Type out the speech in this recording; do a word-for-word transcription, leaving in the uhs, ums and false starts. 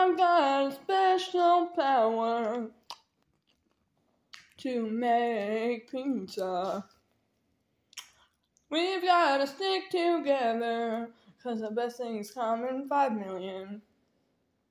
I've got a special power to make pizza. We've gotta stick together, cause the best things come in five million.